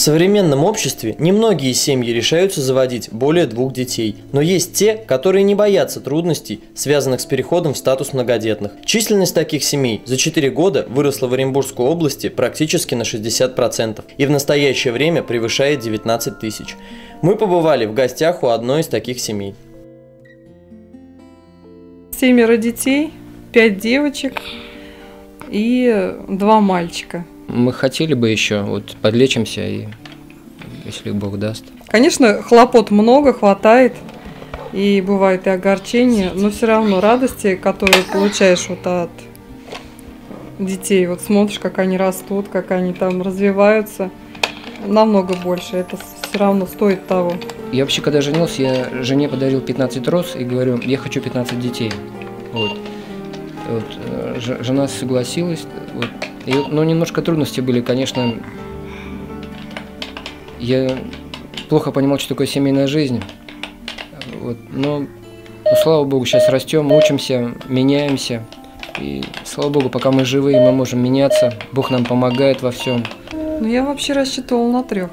современном обществе немногие семьи решаются заводить более 2 детей, но есть те, которые не боятся трудностей, связанных с переходом в статус многодетных. Численность таких семей за 4 года выросла в Оренбургской области практически на 60% и в настоящее время превышает 19 тысяч. Мы побывали в гостях у одной из таких семей. 7 детей, 5 девочек и 2 мальчика. Мы хотели бы еще, вот подлечимся, и если Бог даст. Конечно, хлопот много, хватает, и бывает и огорчение, но все равно радости, которые получаешь вот от детей, вот смотришь, как они растут, как они там развиваются, намного больше, это все равно стоит того. Я вообще, когда женился, я жене подарил 15 роз и говорю, я хочу 15 детей. Вот. Жена согласилась, вот. Но немножко трудности были, конечно. Я плохо понимал, что такое семейная жизнь. Вот. Но, слава Богу, сейчас растем, учимся, меняемся. И, слава Богу, пока мы живы, мы можем меняться. Бог нам помогает во всем. Ну, я вообще рассчитывала на 3.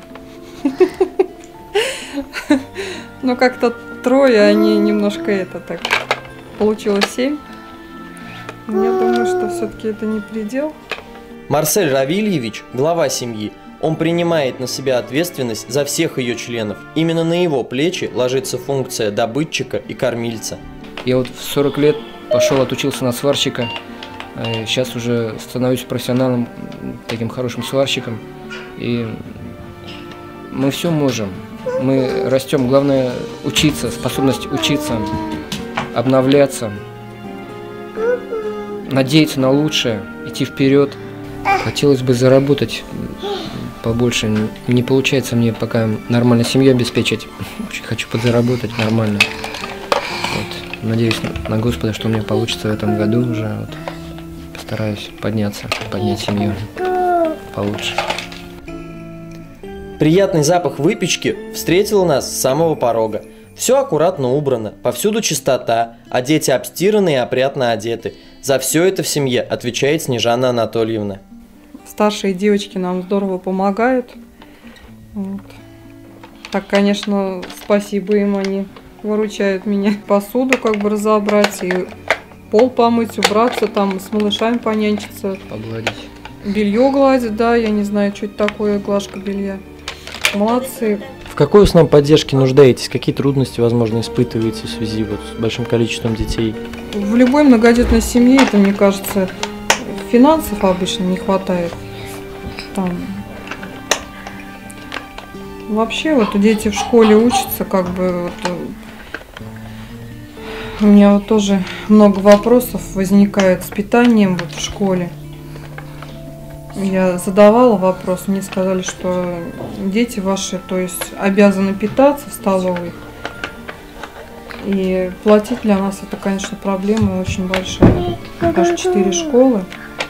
Но как-то 3, они немножко так. Получилось 7. Я думаю, что все-таки это не предел. Марсель Равильевич – глава семьи. Он принимает на себя ответственность за всех ее членов. Именно на его плечи ложится функция добытчика и кормильца. Я вот в 40 лет пошел, отучился на сварщика. Сейчас уже становлюсь профессионалом, таким хорошим сварщиком. И мы все можем. Мы растем. Главное учиться, способность учиться, обновляться, надеяться на лучшее, идти вперед. Хотелось бы заработать побольше. Не получается мне пока нормально семью обеспечить. Очень хочу подзаработать нормально. Вот. Надеюсь на Господа, что у меня получится в этом году уже. Вот. Постараюсь подняться, поднять семью получше. Приятный запах выпечки встретил нас с самого порога. Все аккуратно убрано, повсюду чистота, а дети обстираны и опрятно одеты. За все это в семье отвечает Снежана Анатольевна. Старшие девочки нам здорово помогают. Вот. Так, конечно, спасибо им, они выручают меня. Посуду разобрать, и пол помыть, убраться, там с малышами понянчиться. Погладить. Белье гладить, да, я не знаю, что это такое, глажка белья. Молодцы. В какой в основном поддержке нуждаетесь? Какие трудности, возможно, испытываете в связи с большим количеством детей? В любой многодетной семье, это, мне кажется, финансов обычно не хватает. Там. Вообще, дети в школе учатся, у меня тоже много вопросов возникает с питанием в школе. Я задавала вопрос, мне сказали, что дети ваши, то есть, обязаны питаться в столовой. И платить для нас это, конечно, проблема очень большая. Даже 4 школы.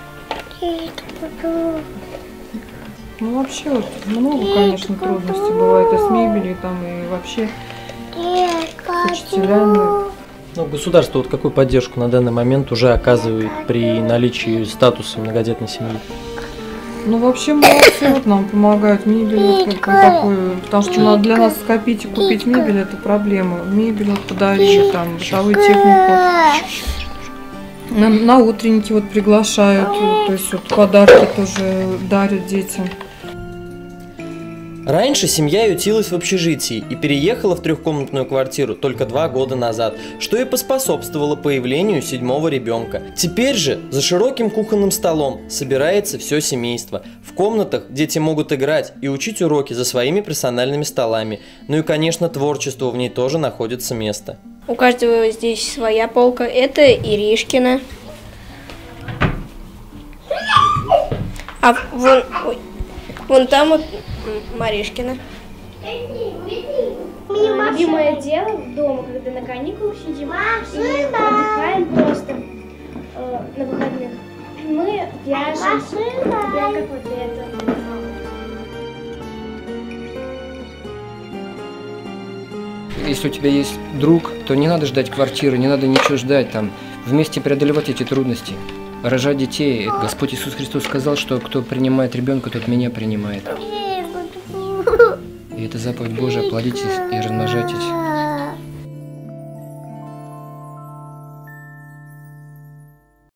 Ну, вообще, много, конечно, трудностей бывает и с мебелью, и вообще с учителями. Но государство какую поддержку на данный момент уже оказывает при наличии статуса многодетной семьи? Ну, вообще, молодцы, нам помогают мебель такую, потому что для нас скопить и купить мебель – это проблема. Мебель подарили, бытовую технику. На утренники приглашают, то есть подарки тоже дарят детям. Раньше семья ютилась в общежитии и переехала в 3-комнатную квартиру только 2 года назад, что и поспособствовало появлению 7-го ребенка. Теперь же за широким кухонным столом собирается все семейство. В комнатах дети могут играть и учить уроки за своими персональными столами. Ну и, конечно, творчеству в ней тоже находится место. У каждого здесь своя полка. Это Иришкина. А вон там Маришкина. Любимое дело дома, когда на каникулах сидим и отдыхаем просто на выходных. Мы вяжем, как это. Если у тебя есть друг, то не надо ждать квартиры, не надо ничего ждать вместе преодолевать эти трудности. Рожать детей. Господь Иисус Христос сказал, что кто принимает ребенка, тот меня принимает. И это заповедь Божия, плодитесь и размножайтесь.